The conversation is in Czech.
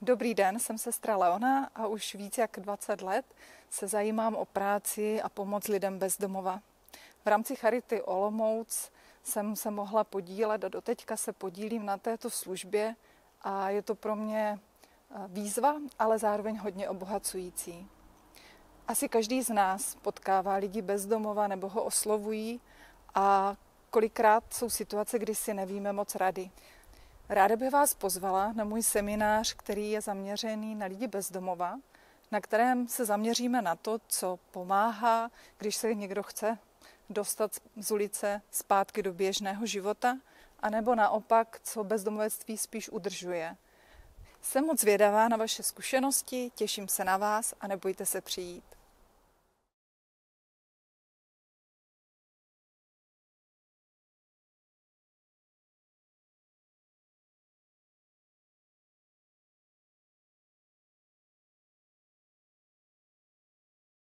Dobrý den, jsem sestra Leona a už víc jak 20 let se zajímám o práci a pomoc lidem bez domova. V rámci Charity Olomouc jsem se mohla podílet a doteďka se podílím na této službě a je to pro mě výzva, ale zároveň hodně obohacující. Asi každý z nás potkává lidi bez domova nebo ho oslovují a kolikrát jsou situace, kdy si nevíme moc rady. Ráda bych vás pozvala na můj seminář, který je zaměřený na lidi bez domova, na kterém se zaměříme na to, co pomáhá, když se někdo chce dostat z ulice zpátky do běžného života, anebo naopak, co bezdomovectví spíš udržuje. Jsem moc zvědavá na vaše zkušenosti, těším se na vás a nebojte se přijít.